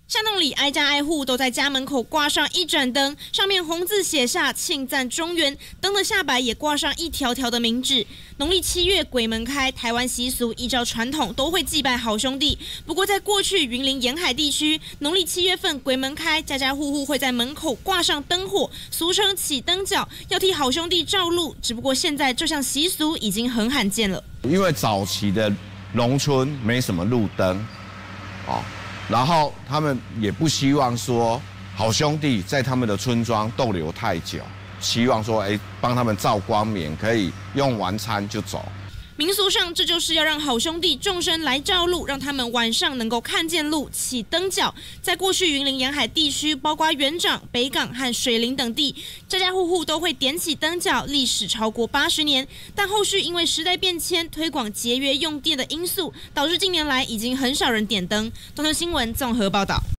巷弄里挨家挨户都在家门口挂上一盏灯，上面红字写下庆赞中原，灯的下摆也挂上一条条的冥纸。农历7月鬼门开，台湾习俗依照传统都会祭拜好兄弟。不过在过去云林沿海地区，农历7月份鬼门开，家家户户会在门口挂上灯火，俗称起灯脚，要替好兄弟照路。只不过现在这项习俗已经很罕见了， 因为早期的农村没什么路灯，然后他们也不希望说好兄弟在他们的村庄逗留太久，希望说帮他们照光明，可以用完餐就走。 民俗上，这就是要让好兄弟众生来照路，让他们晚上能够看见路，起灯脚。在过去云林沿海地区，包括元长、北港和水林等地，家家户户都会点起灯脚，历史超过80年。但后续因为时代变迁、推广节约用电的因素，导致近年来已经很少人点灯。东森新闻综合报道。